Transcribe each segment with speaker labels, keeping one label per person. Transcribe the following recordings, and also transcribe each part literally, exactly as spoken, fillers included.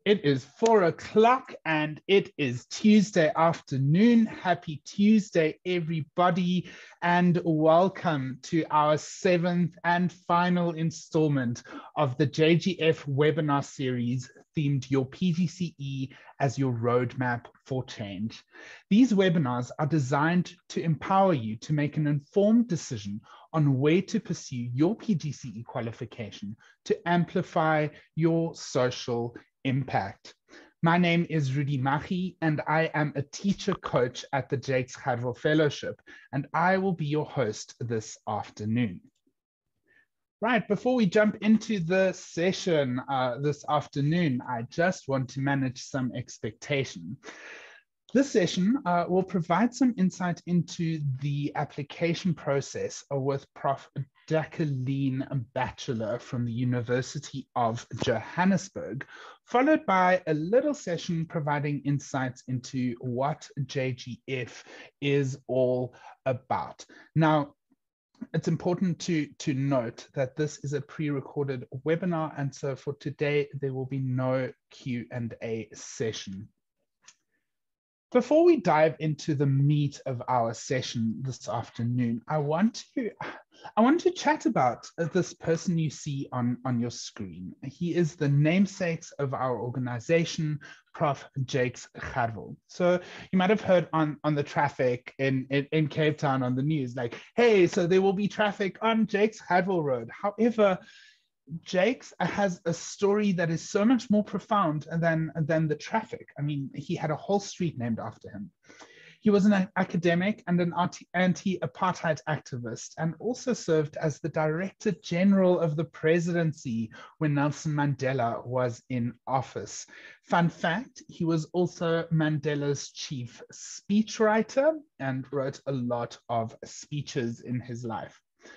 Speaker 1: It is four o'clock and it is Tuesday afternoon. Happy Tuesday, everybody, and welcome to our seventh and final installment of the J G F webinar series themed Your P G C E as Your Roadmap for Change. These webinars are designed to empower you to make an informed decision on where to pursue your P G C E qualification to amplify your social impact. My name is Rudy Machi, and I am a teacher coach at the Jakes Hadwell Fellowship, and I will be your host this afternoon. Right, before we jump into the session uh, this afternoon, I just want to manage some expectation. This session uh, will provide some insight into the application process with Professor Jacqueline Batchelor from the University of Johannesburg, followed by a little session providing insights into what J G F is all about. Now, it's important to, to note that this is a pre-recorded webinar, and so for today, there will be no Q and A session. Before we dive into the meat of our session this afternoon, I want to I want to chat about this person you see on, on your screen. He is the namesakes of our organization, Professor Jakes Hadwell. So you might have heard on, on the traffic in, in, in Cape Town on the news, like, hey, so there will be traffic on Jakes Hadwell Road. However, Jakes has a story that is so much more profound than, than the traffic. I mean, he had a whole street named after him. He was an academic and an anti-apartheid activist, and also served as the Director General of the Presidency when Nelson Mandela was in office. Fun fact, he was also Mandela's chief speechwriter and wrote a lot of speeches in his life.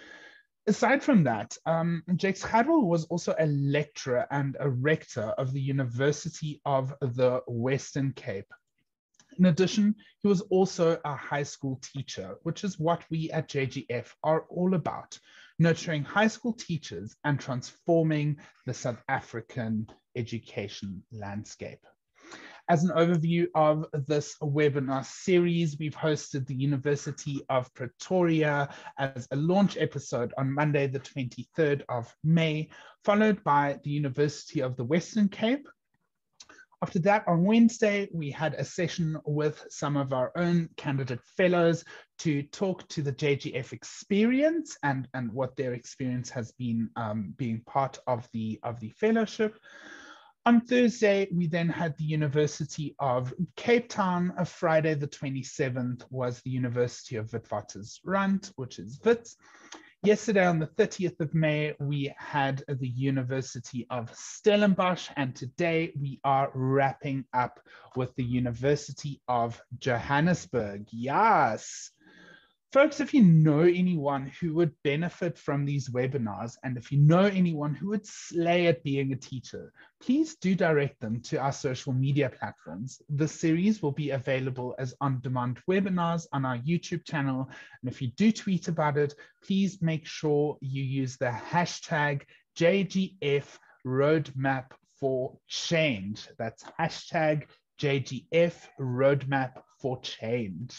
Speaker 1: Aside from that, um, Jakes Hadwell was also a lecturer and a rector of the University of the Western Cape. In addition, he was also a high school teacher, which is what we at J G F are all about, nurturing high school teachers and transforming the South African education landscape. As an overview of this webinar series, we've hosted the University of Pretoria as a launch episode on Monday, the twenty-third of May, followed by the University of the Western Cape. After that, on Wednesday, we had a session with some of our own candidate fellows to talk to the J G F experience and, and what their experience has been um, being part of the, of the fellowship. On Thursday, we then had the University of Cape Town. On Friday, the twenty-seventh, was the University of Witwatersrand, which is Wits. Yesterday, on the thirtieth of May, we had the University of Stellenbosch, and today we are wrapping up with the University of Johannesburg. Yes! Folks, if you know anyone who would benefit from these webinars, and if you know anyone who would slay at being a teacher, please do direct them to our social media platforms. The series will be available as on-demand webinars on our YouTube channel. And if you do tweet about it, please make sure you use the hashtag J G F Roadmap for Change. That's hashtag J G F Roadmap for Change.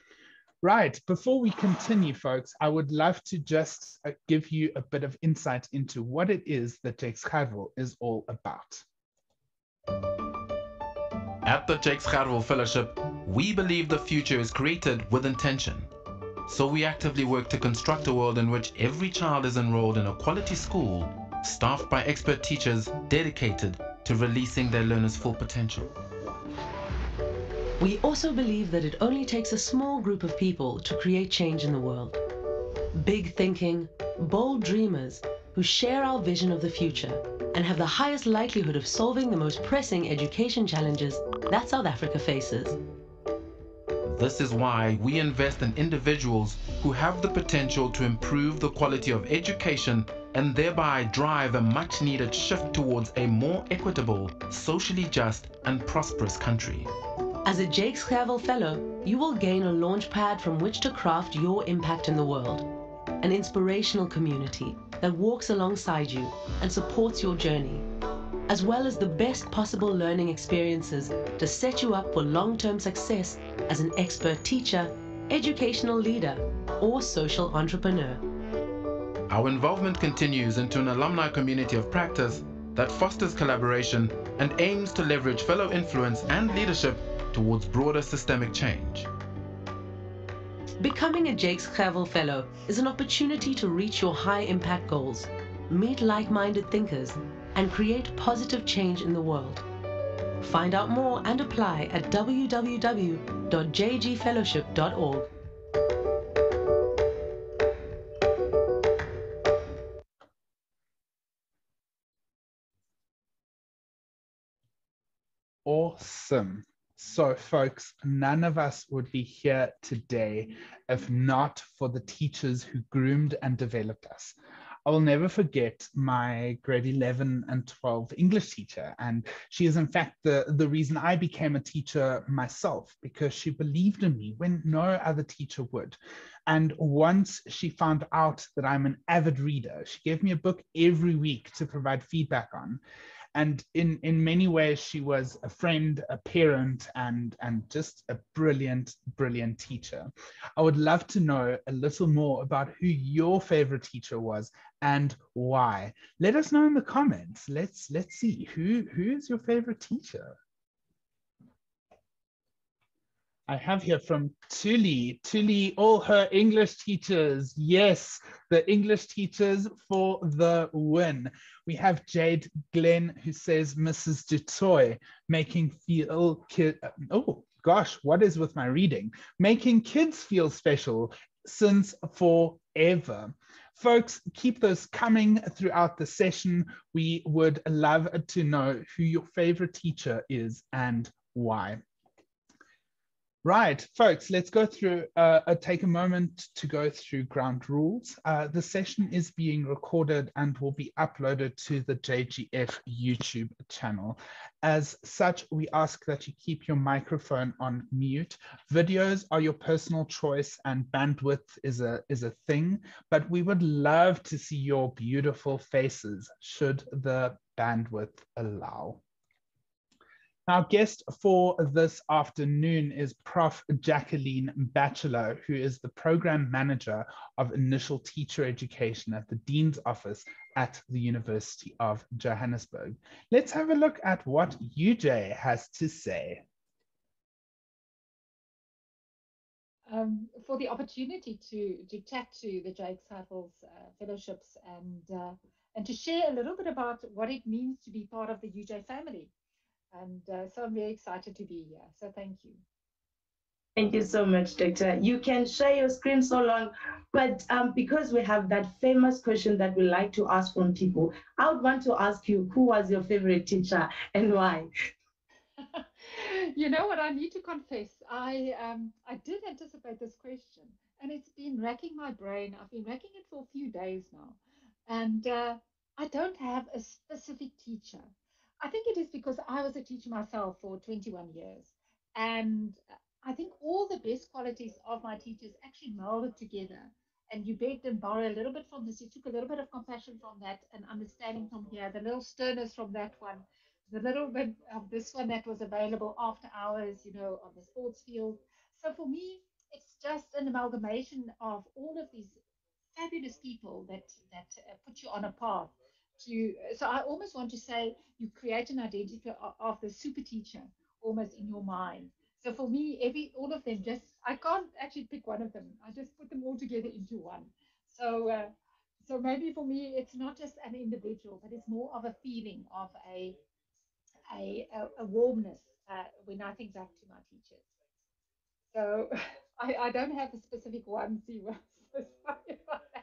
Speaker 1: Right, before we continue, folks, I would love to just uh, give you a bit of insight into what it is that Jakes Hadwell is all about.
Speaker 2: At the Jakes Hadwell Fellowship, we believe the future is created with intention. So we actively work to construct a world in which every child is enrolled in a quality school, staffed by expert teachers dedicated to releasing their learners' full potential.
Speaker 3: We also believe that it only takes a small group of people to create change in the world. Big thinking, bold dreamers who share our vision of the future and have the highest likelihood of solving the most pressing education challenges that South Africa faces.
Speaker 2: This is why we invest in individuals who have the potential to improve the quality of education and thereby drive a much-needed shift towards a more equitable, socially just, and prosperous country.
Speaker 3: As a Jakes Hadwell Fellow, you will gain a launch pad from which to craft your impact in the world, an inspirational community that walks alongside you and supports your journey. as well as the best possible learning experiences to set you up for long-term success as an expert teacher, educational leader, or social entrepreneur.
Speaker 2: Our involvement continues into an alumni community of practice that fosters collaboration and aims to leverage fellow influence and leadership towards broader systemic change.
Speaker 3: Becoming a Jacqueline Fellow is an opportunity to reach your high-impact goals, meet like-minded thinkers, and create positive change in the world. Find out more and apply at w w w dot j g fellowship dot org.
Speaker 1: Awesome. So, folks, none of us would be here today if not for the teachers who groomed and developed us. I will never forget my grade eleven and twelve English teacher. And she is, in fact, the, the reason I became a teacher myself, because she believed in me when no other teacher would. And once she found out that I'm an avid reader, she gave me a book every week to provide feedback on. And in, in many ways, she was a friend, a parent, and, and just a brilliant, brilliant teacher. I would love to know a little more about who your favorite teacher was and why. Let us know in the comments. Let's, let's see, who, who is your favorite teacher? I have here from Tuli, Tuli, all her English teachers. Yes, the English teachers for the win. We have Jade Glenn who says, Missus Dutoy, making feel kid. Oh gosh, what is with my reading? Making kids feel special since forever. Folks, keep those coming throughout the session. We would love to know who your favorite teacher is and why. Right, folks, let's go through, uh, uh, take a moment to go through ground rules. Uh, the session is being recorded and will be uploaded to the J G F YouTube channel. As such, we ask that you keep your microphone on mute. Videos are your personal choice and bandwidth is a, is a thing, but we would love to see your beautiful faces should the bandwidth allow. Our guest for this afternoon is Professor Jacqueline Batchelor, who is the Program Manager of Initial Teacher Education at the Dean's Office at the University of Johannesburg. Let's have a look at what U J has to say.
Speaker 4: Um, for the opportunity to, to chat to the Jake Sattles uh, fellowships and, uh, and to share a little bit about what it means to be part of the U J family. And uh, so I'm very excited to be here. So thank you.
Speaker 5: Thank you so much, Doctor. You can share your screen so long, but um, because we have that famous question that we like to ask from people, I would want to ask you, who was your favorite teacher and why?
Speaker 4: You know what, I need to confess, I, um, I did anticipate this question, and it's been racking my brain. I've been racking it for a few days now. And uh, I don't have a specific teacher. I think it is because I was a teacher myself for twenty-one years. And I think all the best qualities of my teachers actually melded together. And you begged and borrowed a little bit from this. You took a little bit of compassion from that and understanding from here, the little sternness from that one, the little bit of this one that was available after hours, you know, on the sports field. So for me, it's just an amalgamation of all of these fabulous people that that uh, put you on a path to. So I almost want to say you create an identity of, of the super teacher almost in your mind. So for me, every all of them, just I can't actually pick one of them. I just put them all together into one. So. Uh, so maybe for me, it's not just an individual, but it's more of a feeling of a a, a, a warmness uh, when I think back to my teachers. So I, I don't have a specific one, Siwa. So sorry about that.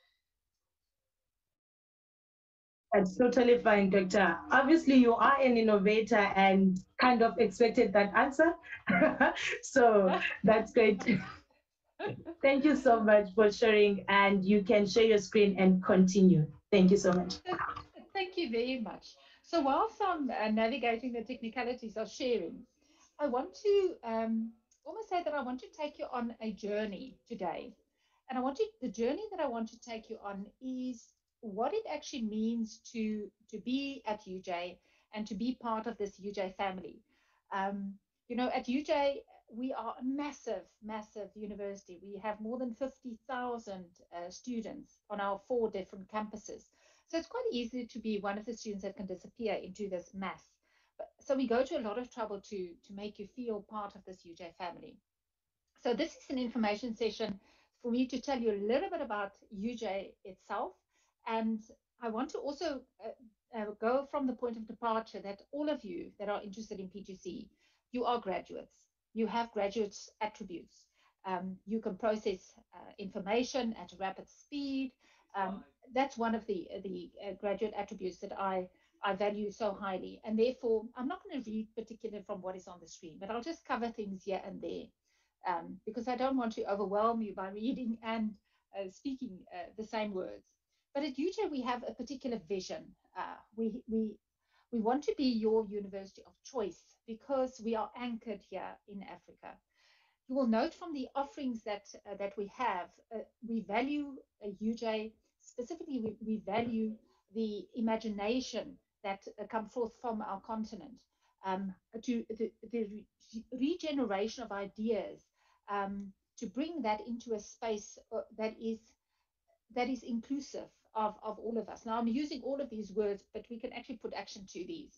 Speaker 5: That's totally fine, Doctor. Obviously, you are an innovator and kind of expected that answer. So that's great. Thank you so much for sharing, and you can share your screen and continue. Thank you so much.
Speaker 4: Thank you very much. So whilst I'm uh, navigating the technicalities of sharing, I want to um, almost say that I want to take you on a journey today. And I want to, the journey that I want to take you on is what it actually means to, to be at U J and to be part of this U J family. Um, you know, at U J, we are a massive, massive university. We have more than fifty thousand uh, students on our four different campuses. So it's quite easy to be one of the students that can disappear into this mass. But, so we go to a lot of trouble to, to make you feel part of this U J family. So this is an information session for me to tell you a little bit about U J itself. And I want to also uh, uh, go from the point of departure that all of you that are interested in P G C E, you are graduates. You have graduates attributes. Um, you can process uh, information at a rapid speed. Um, that's one of the, the uh, graduate attributes that I, I value so highly. And therefore, I'm not going to read particularly from what is on the screen, but I'll just cover things here and there um, because I don't want to overwhelm you by reading and uh, speaking uh, the same words. But at U J, we have a particular vision. Uh, we, we, we want to be your university of choice because we are anchored here in Africa. You will note from the offerings that, uh, that we have, uh, we value uh, U J, specifically we, we value the imagination that uh, come forth from our continent, um, to the, the re regeneration of ideas, um, to bring that into a space uh, that is that is inclusive of, of all of us. Now I'm using all of these words, but we can actually put action to these.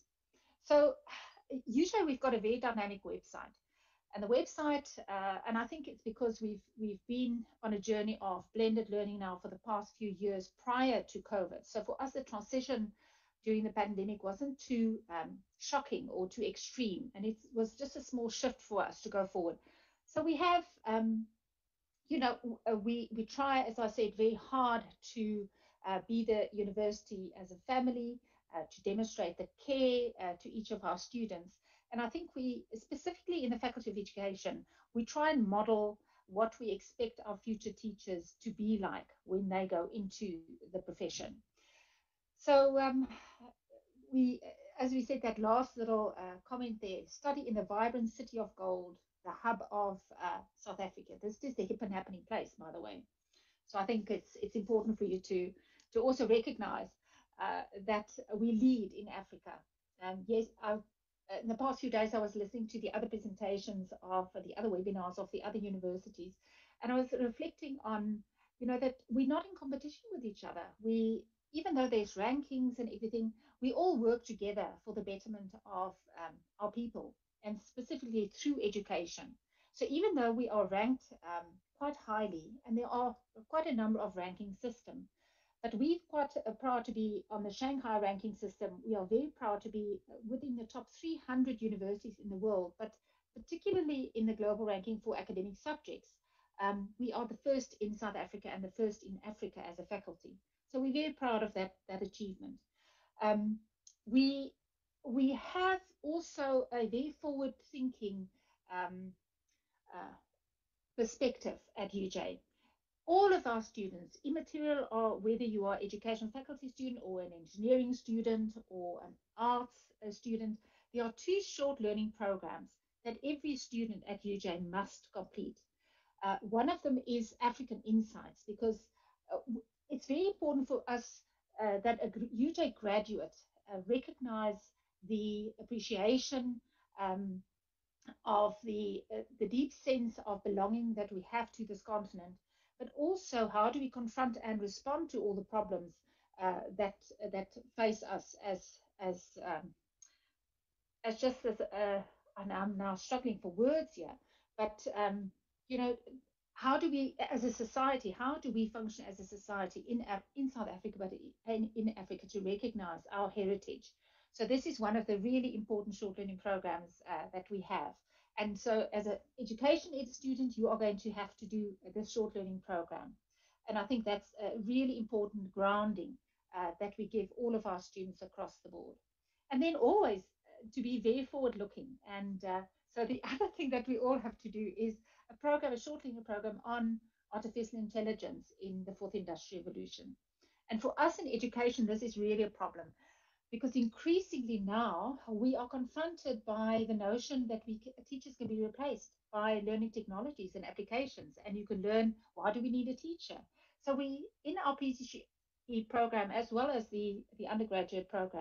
Speaker 4: So usually we've got a very dynamic website. And the website, uh, and I think it's because we've we've been on a journey of blended learning now for the past few years prior to COVID. So for us, the transition during the pandemic wasn't too um, shocking or too extreme, and it was just a small shift for us to go forward. So we have, um, you know, uh, we we try, as I said, very hard to uh, be the university as a family, uh, to demonstrate the care uh, to each of our students. And I think we, specifically in the Faculty of Education, we try and model what we expect our future teachers to be like when they go into the profession. So um, we, as we said, that last little uh, comment there, study in the vibrant city of gold, the hub of uh, South Africa. This is the hip and happening place, by the way. So I think it's it's important for you to to also recognize uh, that we lead in Africa. Um, yes, I've, in the past few days I was listening to the other presentations of the other webinars of the other universities, and I was reflecting on, you know, that we're not in competition with each other. We, even though there's rankings and everything, we all work together for the betterment of um, our people, and specifically through education. So even though we are ranked um, quite highly, and there are quite a number of ranking systems, but we're quite uh, proud to be on the Shanghai ranking system. We are very proud to be within the top three hundred universities in the world, but particularly in the global ranking for academic subjects. Um, we are the first in South Africa and the first in Africa as a faculty. So we're very proud of that, that achievement. Um, we, we have also a very forward-thinking um, uh, perspective at U J. All of our students, immaterial or whether you are education faculty student or an engineering student or an arts uh, student, there are two short learning programs that every student at U J must complete. Uh, one of them is African Insights, because uh, it's very important for us uh, that a U J graduate uh, recognize the appreciation um, of the uh, the deep sense of belonging that we have to this continent, but also how do we confront and respond to all the problems uh, that that face us as as um, as just as uh, and I'm now struggling for words here, but um, you know, how do we, as a society, how do we function as a society in in South Africa, but in, in Africa, to recognize our heritage? So this is one of the really important short learning programs uh, that we have. And so as an education ed student, you are going to have to do this short learning program. And I think that's a really important grounding uh, that we give all of our students across the board. And then always to be very forward looking. And uh, so the other thing that we all have to do is a program, a short learning program on artificial intelligence in the fourth industrial revolution. And for us in education, this is really a problem, because increasingly now we are confronted by the notion that we teachers can be replaced by learning technologies and applications, and you can learn, why do we need a teacher? So we, in our P G C E program, as well as the, the undergraduate program,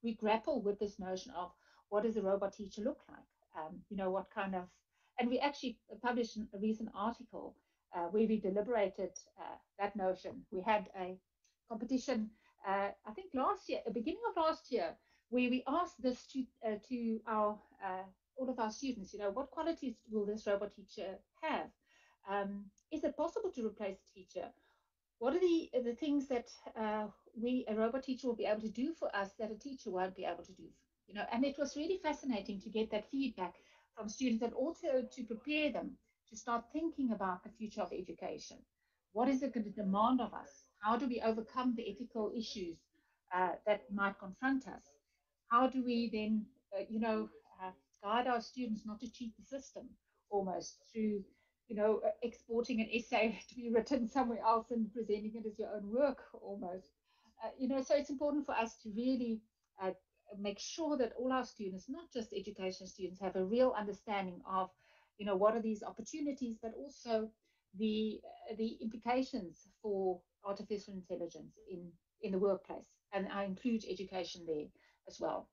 Speaker 4: we grapple with this notion of what does a robot teacher look like? Um, you know, what kind of, and we actually published a recent article uh, where we deliberated uh, that notion. We had a competition, uh, I think last year, the beginning of last year, where we asked this to, uh, to our uh, all of our students, you know, what qualities will this robot teacher have? Um, is it possible to replace a teacher? What are the, the things that uh, we, a robot teacher, will be able to do for us that a teacher won't be able to do? You know, and it was really fascinating to get that feedback from students and also to prepare them to start thinking about the future of education. What is it going to demand of us? How do we overcome the ethical issues uh, that might confront us? How do we then, uh, you know, uh, guide our students not to cheat the system almost through, you know, uh, exporting an essay to be written somewhere else and presenting it as your own work almost. Uh, you know, so it's important for us to really uh, make sure that all our students, not just education students, have a real understanding of, you know, what are these opportunities, but also the uh, the implications for artificial intelligence in in the workplace. And I include education there as well.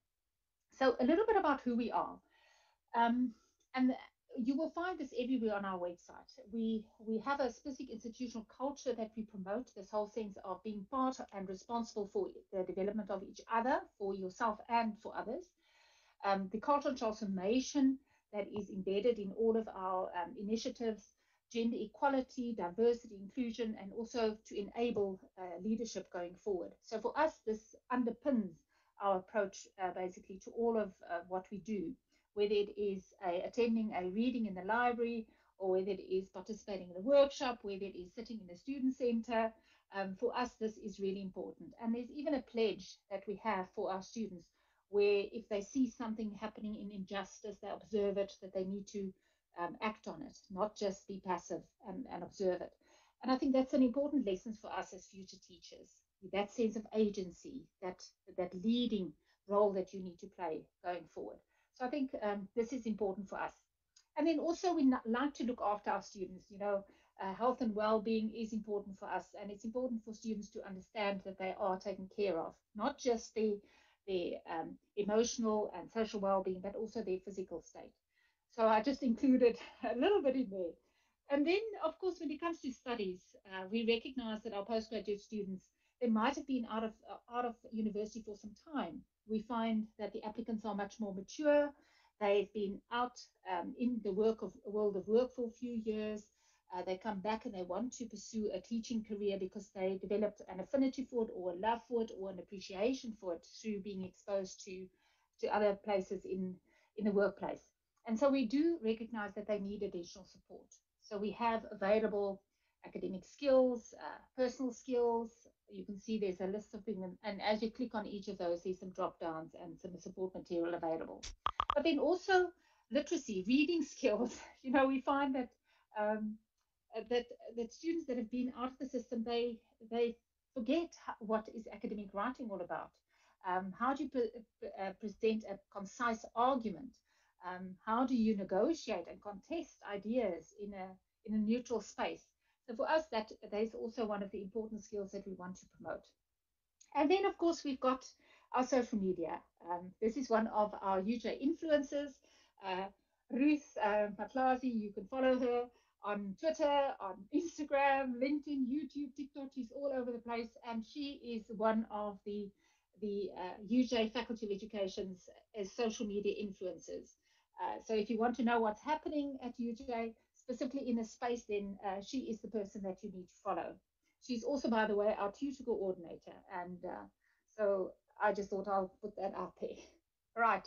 Speaker 4: So a little bit about who we are. Um, and you will find this everywhere on our website. We we have a specific institutional culture that we promote, this whole sense of being part and responsible for the development of each other, for yourself and for others. Um, the cultural transformation that is embedded in all of our um, initiatives, gender equality, diversity, inclusion, and also to enable uh, leadership going forward. So for us, this underpins our approach uh, basically to all of uh, what we do, whether it is a, attending a reading in the library, or whether it is participating in a workshop, whether it is sitting in a student center. Um, for us, this is really important. And there's even a pledge that we have for our students where if they see something happening in injustice, they observe it, that they need to um, act on it, not just be passive and, and observe it. And I think that's an important lesson for us as future teachers, that sense of agency, that, that leading role that you need to play going forward. So I think um, this is important for us. And then also we like to look after our students. You know, uh, health and well-being is important for us, and it's important for students to understand that they are taken care of, not just the their um, emotional and social well-being, but also their physical state. So I just included a little bit in there. And then, of course, when it comes to studies, uh, we recognize that our postgraduate students, they might have been out of uh, out of university for some time. We find that the applicants are much more mature. They've been out um, in the work of world of work for a few years. Uh, they come back and they want to pursue a teaching career because they developed an affinity for it, or a love for it, or an appreciation for it through being exposed to, to other places in, in the workplace. And so we do recognize that they need additional support. So we have available academic skills, uh, personal skills. You can see there's a list of things, and as you click on each of those, there's some drop downs and some support material available. But then also literacy, reading skills. You know, we find that um, uh, that that students that have been out of the system, they they forget what is academic writing all about. Um, how do you pre uh, present a concise argument? Um, how do you negotiate and contest ideas in a in a neutral space? So for us, that that is also one of the important skills that we want to promote. And then, of course, we've got our social media. Um, this is one of our U J influencers, uh, Ruth uh, Matlazi. You can follow her on Twitter, on Instagram, LinkedIn, YouTube, TikTok. She's all over the place, and she is one of the the uh, U J Faculty of Education's as social media influencers. Uh, so if you want to know what's happening at U J, specifically in a space, then uh, she is the person that you need to follow. She's also, by the way, our tutor coordinator. And uh, so I just thought I'll put that out there. Right.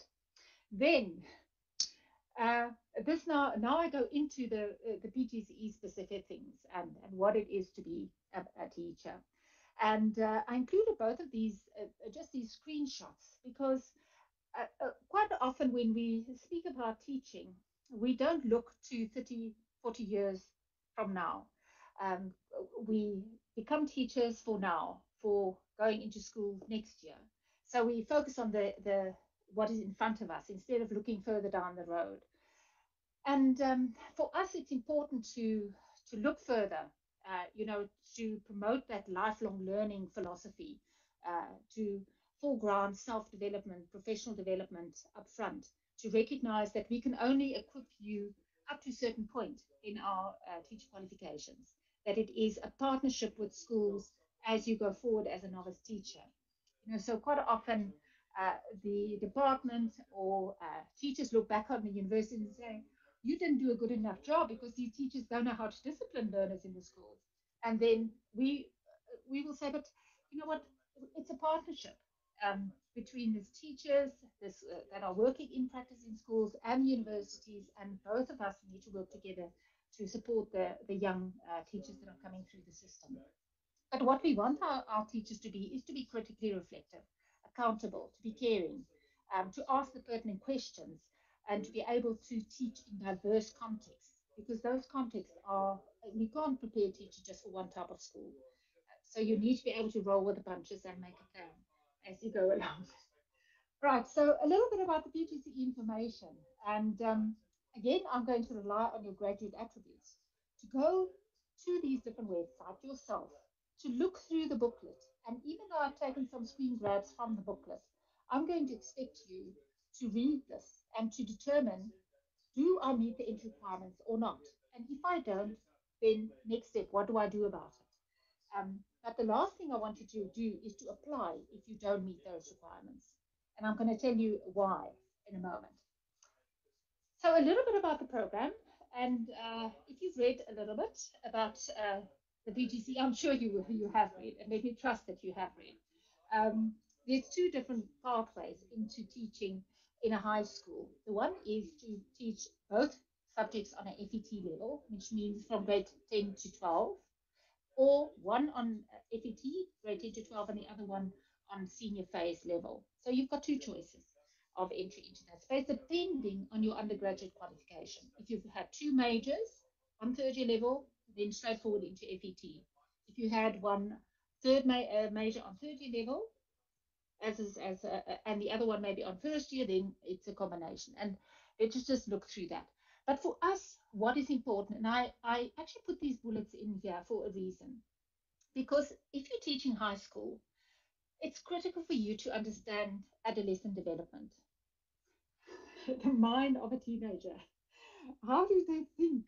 Speaker 4: Then uh, this now, now I go into the, uh, the P G C E specific things and, and what it is to be a, a teacher. And uh, I included both of these, uh, just these screenshots, because uh, uh, quite often when we speak about teaching, we don't look to thirty, forty years from now. Um, we become teachers for now, for going into school next year. So we focus on the, the what is in front of us instead of looking further down the road. And um, for us, it's important to to look further, uh, you know, to promote that lifelong learning philosophy, uh, to foreground self-development, professional development up front, to recognize that we can only equip you up to a certain point in our uh, teacher qualifications, that it is a partnership with schools as you go forward as a novice teacher. You know, so quite often uh, the department or uh, teachers look back on the university and say, you didn't do a good enough job because these teachers don't know how to discipline learners in the schools. And then we we will say, but you know what? It's a partnership um, between these teachers this, uh, that are working in practice in schools and universities, and both of us need to work together to support the, the young uh, teachers that are coming through the system. But what we want our, our teachers to be is to be critically reflective, accountable, to be caring, um, to ask the pertinent questions, and to be able to teach in diverse contexts, because those contexts are, we can't prepare teachers just for one type of school. So you need to be able to roll with the punches and make a plan as you go along. Right, so a little bit about the P G C E information. And um, again, I'm going to rely on your graduate attributes to go to these different websites yourself, to look through the booklet. And even though I've taken some screen grabs from the booklet, I'm going to expect you to read this and to determine, do I meet the entry requirements or not? And if I don't, then next step, what do I do about it? Um, but the last thing I want you to do is to apply if you don't meet those requirements. And I'm going to tell you why in a moment. So, a little bit about the program. And uh, if you've read a little bit about uh, the P G C, I'm sure you, you have read, and let me trust that you have read. Um, there's two different pathways into teaching in a high school. The one is to teach both subjects on an F E T level, which means from grade ten to twelve, or one on F E T, grade ten to twelve, and the other one on senior phase level. So you've got two choices of entry into that space, depending on your undergraduate qualification. If you've had two majors on third year level, then straightforward into F E T. If you had one third ma uh, major on third year level, as is, as a, and the other one maybe on first year, then it's a combination. And let's just look through that. But for us, what is important, and I, I actually put these bullets in here for a reason, because if you're teaching high school, it's critical for you to understand adolescent development, the mind of a teenager. How do they think?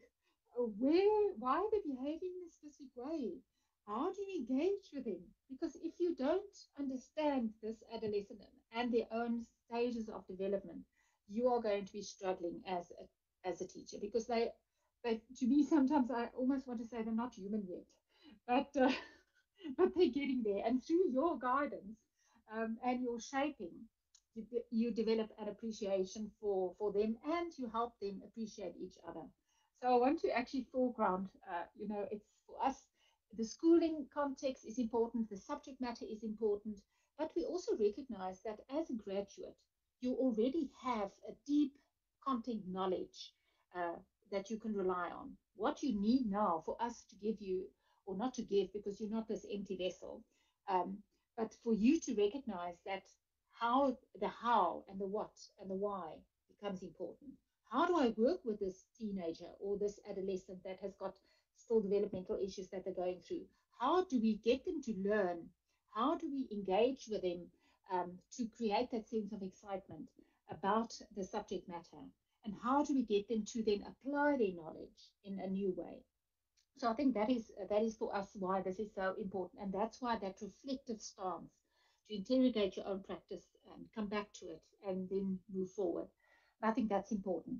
Speaker 4: Where, why are they behaving in a specific way? How do you engage with them? Because if you don't understand this adolescent and their own stages of development, you are going to be struggling as a, as a teacher, because they, they, to me, sometimes I almost want to say they're not human yet, but uh, but they're getting there. And through your guidance um, and your shaping, you, you develop an appreciation for, for them, and you help them appreciate each other. So I want to actually foreground, uh, you know, it's for us, the schooling context is important, the subject matter is important, but we also recognize that as a graduate, you already have a deep content knowledge uh, that you can rely on. What you need now for us to give you, or not to give because you're not this empty vessel, um, but for you to recognize that how the how and the what and the why becomes important. How do I work with this teenager or this adolescent that has got still developmental issues that they're going through? How do we get them to learn? How do we engage with them um, to create that sense of excitement about the subject matter? And how do we get them to then apply their knowledge in a new way? So I think that is that is for us why this is so important, and that's why that reflective stance, to interrogate your own practice and come back to it and then move forward. I think that's important.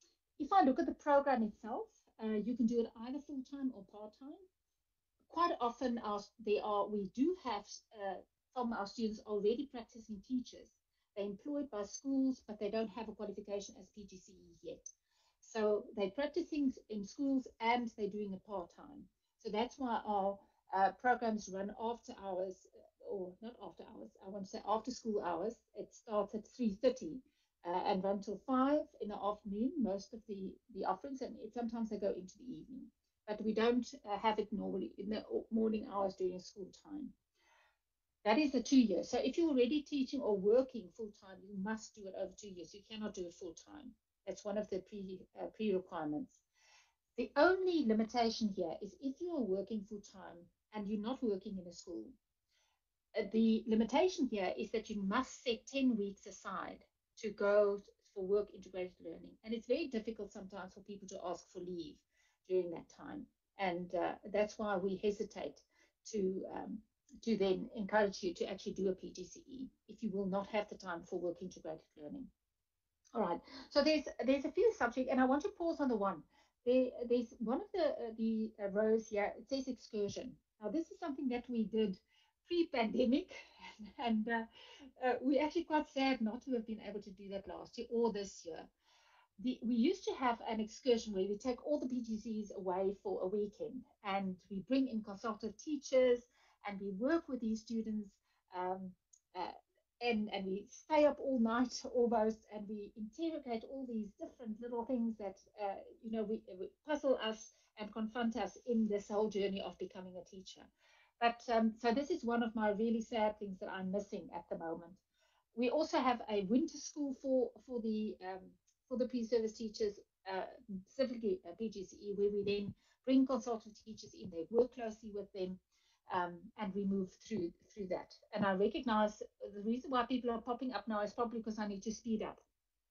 Speaker 4: If I look at the program itself, uh, you can do it either full time or part time. Quite often, our, they are we do have uh, some of our students already practicing teachers. They're employed by schools, but they don't have a qualification as P G C E yet. So they're practicing in schools and they're doing it part-time. So that's why our uh, programs run after hours, or not after hours, I want to say after school hours. It starts at three thirty uh, and run till five in the afternoon, most of the, the offerings, and it, sometimes they go into the evening. But we don't uh, have it normally in the morning hours during school time. That is the two years. So if you're already teaching or working full time, you must do it over two years. You cannot do it full time. That's one of the pre uh, pre-requirements. The only limitation here is if you are working full time and you're not working in a school, uh, the limitation here is that you must set ten weeks aside to go for work integrated learning. And it's very difficult sometimes for people to ask for leave during that time. And uh, that's why we hesitate to um, to then encourage you to actually do a P G C E if you will not have the time for work integrated learning. All right. So there's there's a few subjects, and I want to pause on the one. There, there's one of the uh, the uh, rows here. It says excursion. Now this is something that we did pre-pandemic, and uh, uh, we're actually quite sad not to have been able to do that last year or this year. The, we used to have an excursion where we take all the P G Cs away for a weekend, and we bring in consultative teachers, and we work with these students, um, uh, and and we stay up all night almost, and we interrogate all these different little things that uh, you know we, we puzzle us and confront us in this whole journey of becoming a teacher. But um, so this is one of my really sad things that I'm missing at the moment. We also have a winter school for for the um, for the pre-service teachers, uh, specifically uh, P G C E, where we then bring consultant teachers in. They work closely with them, um, and we move through through that. And I recognize the reason why people are popping up now is probably because I need to speed up.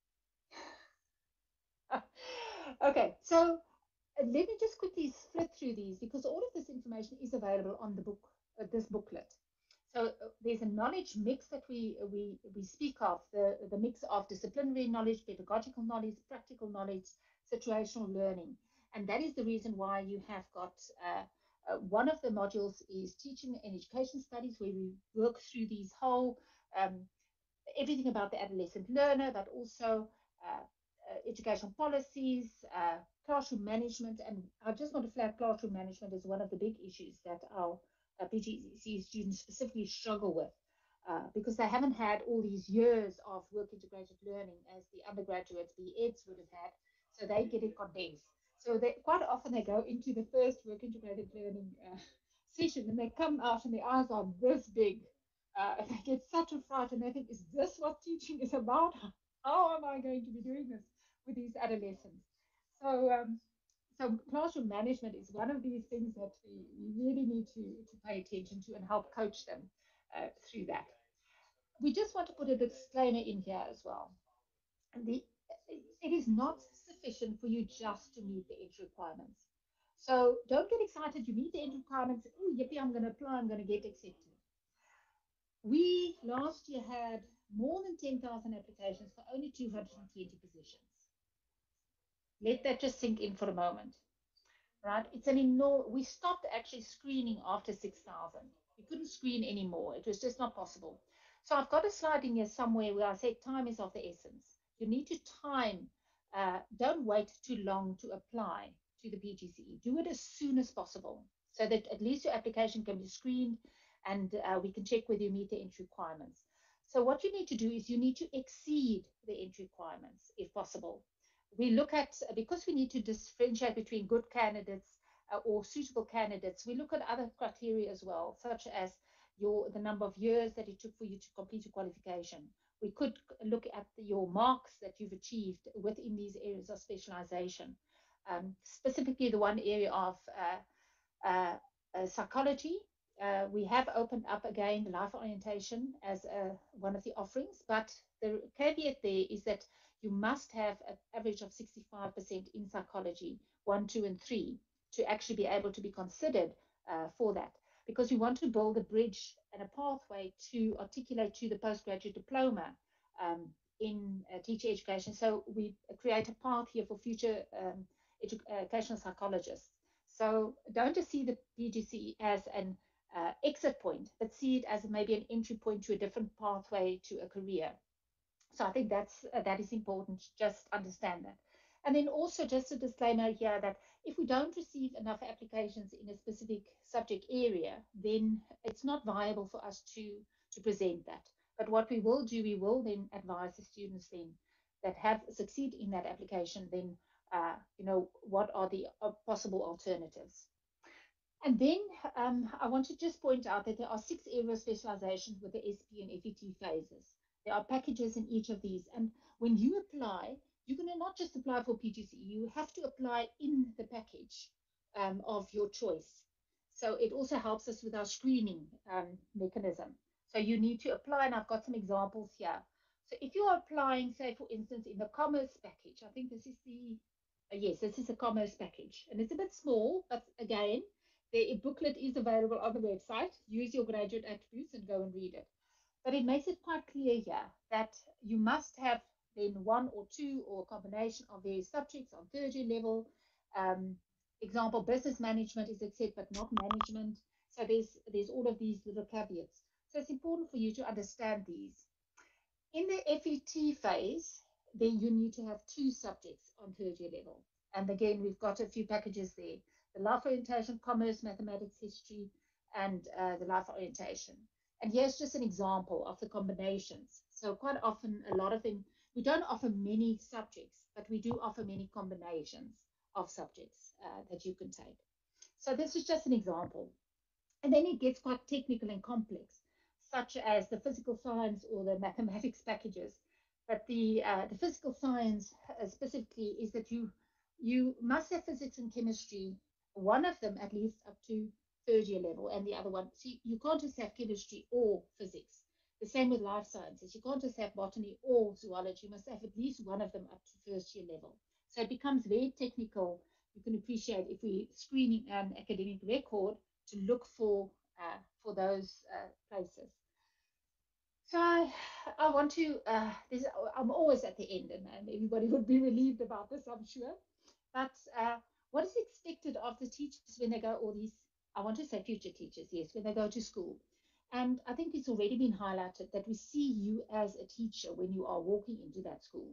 Speaker 4: Okay, so uh, let me just quickly flip through these because all of this information is available on the book, uh, this booklet. So uh, there's a knowledge mix that we we we speak of, the the mix of disciplinary knowledge, pedagogical knowledge, practical knowledge, situational learning, and that is the reason why you have got uh, uh, one of the modules is teaching and education studies, where we work through these whole um, everything about the adolescent learner, but also uh, uh, educational policies, uh, classroom management. And I just want to flag classroom management as one of the big issues that our uh, P G C E students specifically struggle with, uh, because they haven't had all these years of work integrated learning as the undergraduates, B Eds, would have had. So they get it condensed. So they quite often they go into the first work integrated learning uh, session and they come out and their eyes are this big, uh, and they get such a fright and they think, is this what teaching is about? How am I going to be doing this with these adolescents? So, um, so classroom management is one of these things that we, we really need to, to pay attention to and help coach them uh, through that. We just want to put a disclaimer in here as well. The, it is not sufficient for you just to meet the entry requirements. So don't get excited. You meet the entry requirements. Oh, yippee, I'm going to apply. I'm going to get accepted. We last year had more than ten thousand applications for only two hundred twenty positions. Let that just sink in for a moment, right? It's an enormous, we stopped actually screening after six thousand. We couldn't screen anymore. It was just not possible. So I've got a slide in here somewhere where I say time is of the essence. You need to time, uh, don't wait too long to apply to the P G C E. Do it as soon as possible so that at least your application can be screened and uh, we can check whether you meet the entry requirements. So what you need to do is you need to exceed the entry requirements if possible. We look at, because we need to differentiate between good candidates uh, or suitable candidates, we look at other criteria as well, such as your the number of years that it took for you to complete your qualification. We could look at the, your marks that you've achieved within these areas of specialization. Um, specifically, the one area of uh, uh, uh, psychology. Uh, we have opened up again life orientation as a, one of the offerings, but the caveat there is that you must have an average of sixty-five percent in psychology, one, two, and three, to actually be able to be considered uh, for that. Because we want to build a bridge and a pathway to articulate to the postgraduate diploma um, in uh, teacher education. So we create a path here for future um, edu educational psychologists. So don't just see the P G C E as an uh, exit point, but see it as maybe an entry point to a different pathway to a career. So I think that's uh, that is important. Just understand that. And then also just a disclaimer here that if we don't receive enough applications in a specific subject area, then it's not viable for us to, to present that. But what we will do, we will then advise the students then that have succeed in that application, then, uh, you know, what are the uh, possible alternatives. And then um, I want to just point out that there are six area specializations with the S P and F E T phases. There are packages in each of these. And when you apply, you're going to not just apply for P G C E, you have to apply in the package um, of your choice. So it also helps us with our screening um, mechanism. So you need to apply, and I've got some examples here. So if you are applying, say, for instance, in the commerce package, I think this is the, uh, yes, this is a commerce package, and it's a bit small, but again, the booklet is available on the website. Use your graduate attributes and go and read it. But it makes it quite clear here that you must have then one or two or a combination of various subjects on third year level. Um, example, business management is accepted, but not management. So there's there's all of these little caveats. So it's important for you to understand these. In the F E T phase, then you need to have two subjects on third year level. And again, we've got a few packages there. The life orientation, commerce, mathematics, history, and uh, the life orientation. And here's just an example of the combinations. So quite often, a lot of them, we don't offer many subjects, but we do offer many combinations of subjects uh, that you can take. So this is just an example. And then it gets quite technical and complex, such as the physical science or the mathematics packages. But the uh, the physical science uh, specifically is that you you must have physics and chemistry, one of them at least up to third year level, and the other one. So you can't just have chemistry or physics. The same with life sciences. You can't just have botany or zoology. You must have at least one of them up to first year level. So it becomes very technical. You can appreciate if we're screening an academic record to look for uh, for those uh, places. So I, I want to. Uh, this, I'm always at the end, and, and everybody would be relieved about this, I'm sure. But uh, what is expected of the teachers when they go, all these? I want to say future teachers, yes, when they go to school. And I think it's already been highlighted that we see you as a teacher when you are walking into that school.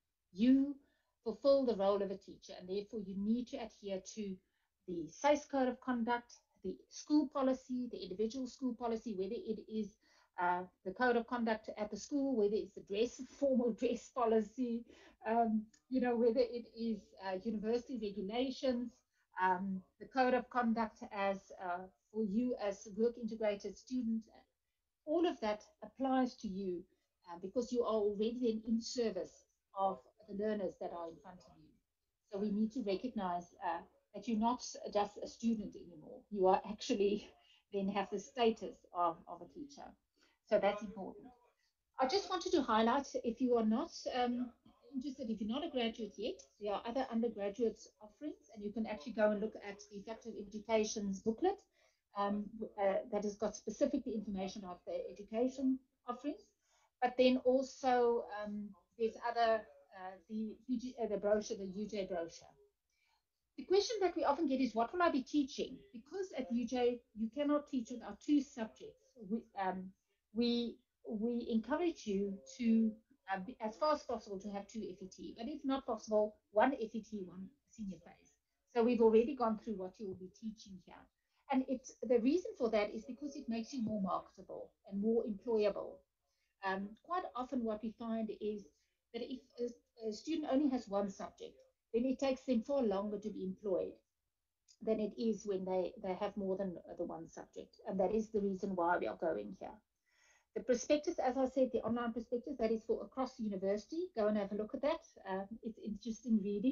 Speaker 4: You fulfill the role of a teacher, and therefore you need to adhere to the SACE code of conduct, the school policy, the individual school policy, whether it is uh, the code of conduct at the school, whether it's the dress, formal dress policy, um, you know, whether it is uh, university regulations, um, the code of conduct as uh, for you as a work integrated student, all of that applies to you uh, because you are already then in service of the learners that are in front of you. So we need to recognize uh, that you're not just a student anymore. You are actually then have the status of, of a teacher. So that's important. I just wanted to highlight if you are not um, interested, if you're not a graduate yet, there are other undergraduate offerings, and you can actually go and look at the Effective Education's booklet um, uh, that has got specific the information of the education offerings. But then also um, there's other, uh, the, uh, the brochure, the U J brochure. The question that we often get is, what will I be teaching? Because at U J, you cannot teach with our two subjects. We, um, we, we encourage you to, uh, be, as far as possible, to have two F E T, but if not possible, one F E T, one senior phase. So we've already gone through what you will be teaching here. And it's, the reason for that is because it makes you more marketable and more employable. Um, quite often what we find is that if a, a student only has one subject, then it takes them far longer to be employed than it is when they, they have more than the one subject. And that is the reason why we are going here. The prospectus, as I said, the online prospectus, that is for across the university. Go and have a look at that. Um, it's interesting reading.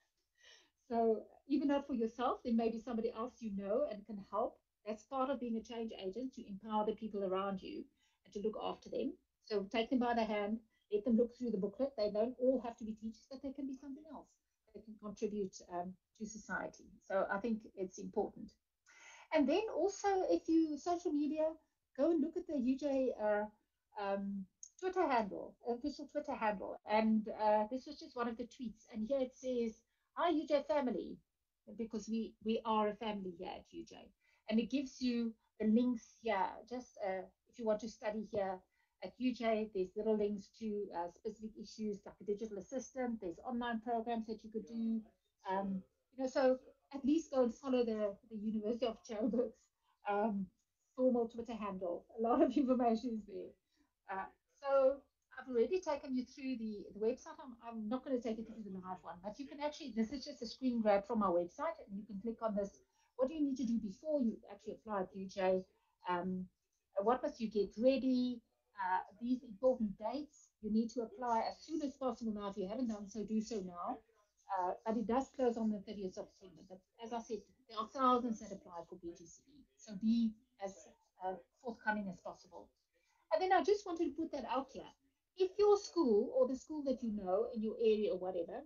Speaker 4: So even not for yourself, there may be somebody else you know and can help. That's part of being a change agent, to empower the people around you and to look after them. So take them by the hand, let them look through the booklet. They don't all have to be teachers, but they can be something else that can contribute um, to society. So I think it's important. And then also, if you social media, go and look at the U J uh, um, Twitter handle, official Twitter handle. And uh, this was just one of the tweets. And here it says, "Hi U J family," because we we are a family here at U J. And it gives you the links here. Just uh, if you want to study here at U J, there's little links to uh, specific issues like a digital assistant. There's online programs that you could do. Um, you know, so at least go and follow the, the University of Johannesburg's um, formal Twitter handle. A lot of information is there. Uh, so I've already taken you through the, the website. I'm, I'm not going to take you through the live one, but you can actually, this is just a screen grab from our website, and you can click on this. What do you need to do before you actually apply at U J? Um, what must you get ready? Uh, these important dates, you need to apply as soon as possible now. If you haven't done so, do so now. Uh, but it does close on the thirtieth of September. But as I said, there are thousands that apply for P G C E. So be as uh, forthcoming as possible. And then I just wanted to put that out here. If your school or the school that you know in your area or whatever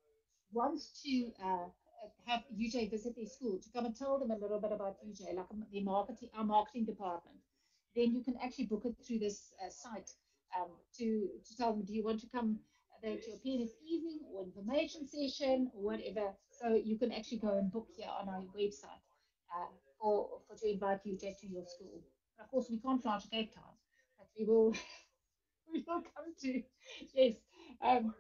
Speaker 4: wants to uh, have U J visit their school, to come and tell them a little bit about U J, like the marketing, our marketing department, then you can actually book it through this uh, site um, to, to tell them, do you want to come there to a P N S evening or information session or whatever. So you can actually go and book here on our website uh, for, for to invite U J to your school. Of course, we can't fly to Cape Town, but we will we will come to yes. Um,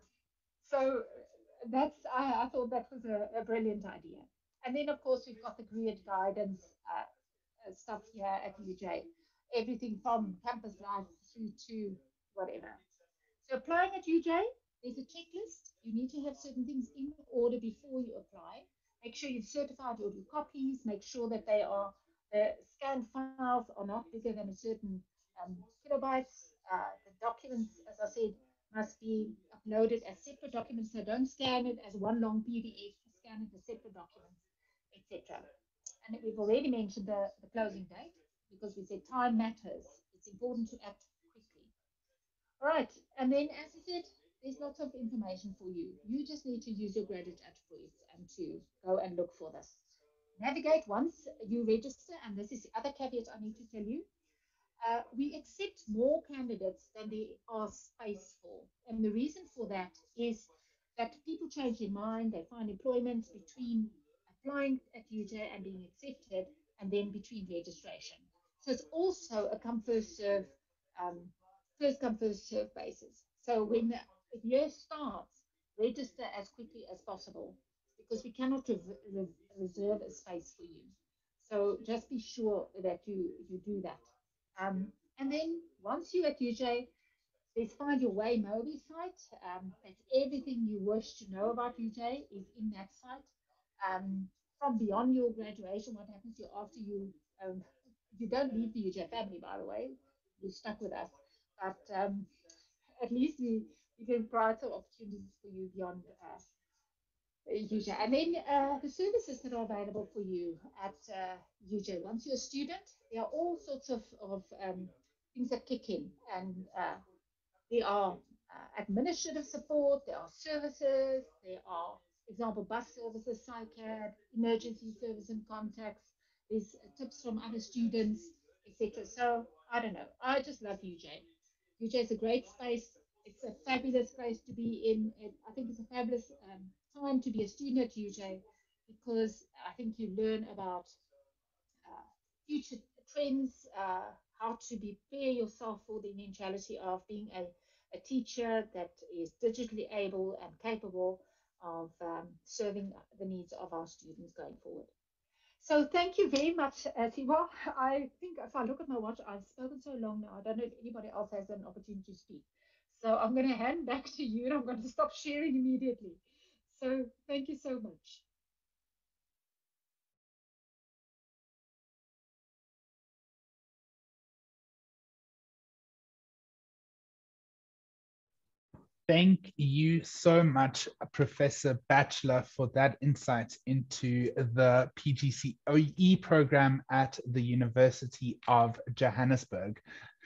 Speaker 4: so that's I, I thought that was a, a brilliant idea. And then of course we've got the career guidance uh, uh, stuff here at U J, everything from campus life through to whatever. So applying at U J, there's a checklist. You need to have certain things in order before you apply. Make sure you've certified all your copies. Make sure that they are the scanned files are not bigger than a certain um, kilobytes. Uh, the documents, as I said, must be uploaded as separate documents. So don't scan it as one long P D F. Scan it as separate documents, et cetera. And we've already mentioned the, the closing date because we said time matters. It's important to act quickly. All right, and then as I said, there's lots of information for you. You just need to use your graduate attributes and to go and look for this. Navigate once you register, and this is the other caveat I need to tell you. Uh, we accept more candidates than there are space for. And the reason for that is that people change their mind, they find employment between applying at U J and being accepted, and then between registration. So it's also a come first serve, um, first come first serve basis. So when the year starts, register as quickly as possible because we cannot re- re- reserve a space for you. So just be sure that you you do that. Um, and then once you're at U J, there's Find Your Way Mobi site. Um, that's everything you wish to know about U J is in that site. Um, from beyond your graduation, what happens to you after you um, you don't leave the U J family, by the way, you're stuck with us. But um, at least we, we can provide some opportunities for you beyond uh, U J. And then uh, the services that are available for you at uh, U J. Once you're a student, there are all sorts of, of um, things that kick in. And uh, there are uh, administrative support, there are services, there are, example, bus services, psychad, emergency service and contacts. There's tips from other students, et cetera. So I don't know. I just love U J. U J is a great space. It's a fabulous place to be in. It, I think it's a fabulous um, time to be a student at U J because I think you learn about uh, future trends, uh, how to prepare yourself for the eventuality of being a, a teacher that is digitally able and capable of um, serving the needs of our students going forward. So thank you very much, uh, Siwa. I think if I look at my watch, I've spoken so long now. I don't know if anybody else has an opportunity to speak. So I'm going to hand back to you and I'm going to stop sharing immediately. So thank you so much.
Speaker 1: Thank you so much, Professor Batchelor, for that insight into the P G C E program at the University of Johannesburg.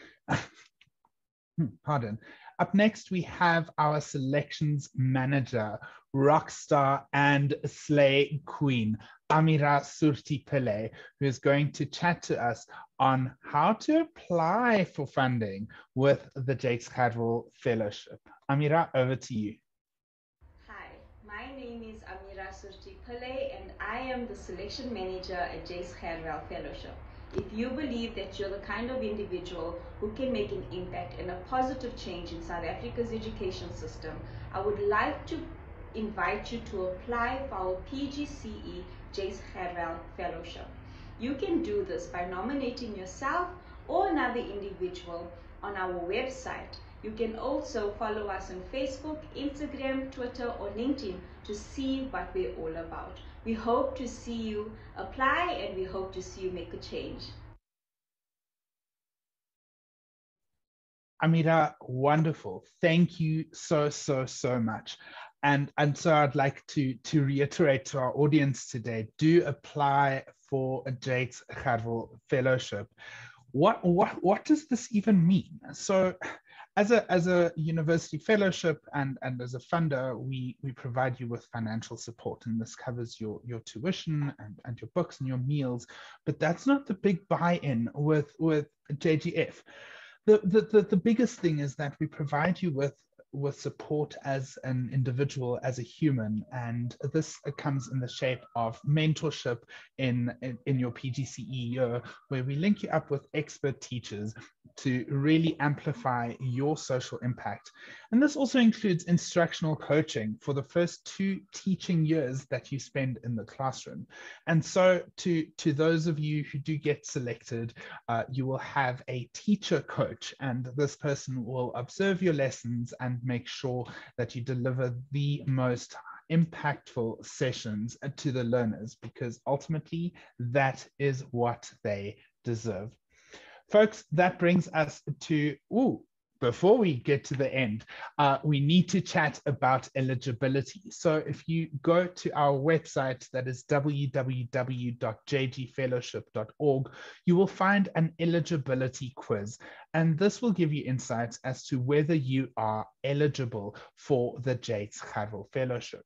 Speaker 1: Pardon. Up next, we have our selections manager, rockstar and slay queen, Amira Surti Pillay, who is going to chat to us on how to apply for funding with the Jakes Cadwell Fellowship. Amira, over to you.
Speaker 6: Hi, my name is Amira Surti Pillay and I am the selection manager at Jakes Cadwell Fellowship. If you believe that you're the kind of individual who can make an impact and a positive change in South Africa's education system, I would like to invite you to apply for our P G C E Jakes Cadwell Fellowship. You can do this by nominating yourself or another individual on our website. You can also follow us on Facebook, Instagram, Twitter, or LinkedIn to see what we're all about. We hope to see you apply and we hope to see you make a change.
Speaker 1: Amira, wonderful. Thank you so, so, so much. And, and so I'd like to, to reiterate to our audience today, do apply for a Jakes Cadwell Fellowship. what, what, what does this even mean? So as a, as a university fellowship and, and as a funder, we, we provide you with financial support, and this covers your, your tuition and, and your books and your meals, but that's not the big buy-in with, with J G F. The, the, the, the biggest thing is that we provide you with with support as an individual, as a human, and this comes in the shape of mentorship in, in, in your P G C E year, where we link you up with expert teachers to really amplify your social impact. And this also includes instructional coaching for the first two teaching years that you spend in the classroom. And so to, to those of you who do get selected, uh, you will have a teacher coach, and this person will observe your lessons and make sure that you deliver the most impactful sessions to the learners, because ultimately that is what they deserve. Folks, that brings us to, ooh, before we get to the end, uh, we need to chat about eligibility. So if you go to our website, that is w w w dot j g fellowship dot org, you will find an eligibility quiz. And this will give you insights as to whether you are eligible for the Jakes Gerwel Fellowship.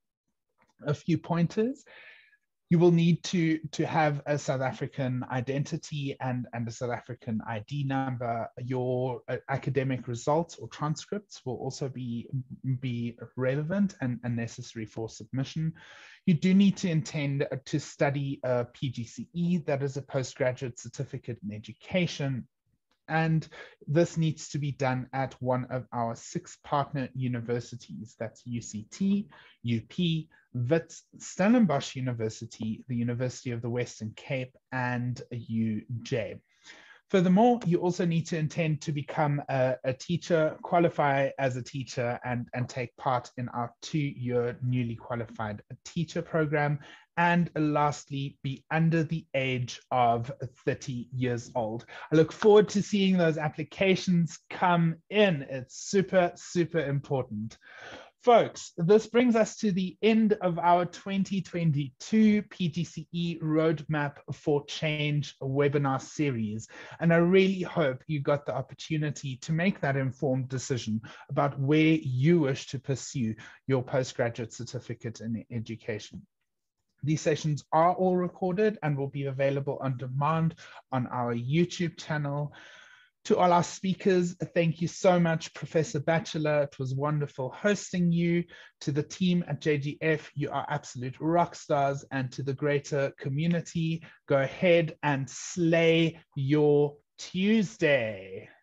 Speaker 1: A few pointers. You will need to, to have a South African identity and, and a South African I D number. Your uh, academic results or transcripts will also be, be relevant and, and necessary for submission. You do need to intend to study a P G C E, that is a postgraduate certificate in education. And this needs to be done at one of our six partner universities. That's U C T, U P, Wits, Stellenbosch University, the University of the Western Cape, and U J. Furthermore, you also need to intend to become a, a teacher, qualify as a teacher, and, and take part in our two-year newly qualified teacher program. And lastly, be under the age of thirty years old. I look forward to seeing those applications come in. It's super, super important. Folks, this brings us to the end of our twenty twenty-two P G C E Roadmap for Change webinar series. And I really hope you got the opportunity to make that informed decision about where you wish to pursue your postgraduate certificate in education. These sessions are all recorded and will be available on demand on our YouTube channel. To all our speakers, thank you so much, Professor Batchelor. It was wonderful hosting you. To the team at J G F, you are absolute rock stars. And to the greater community, go ahead and slay your Tuesday.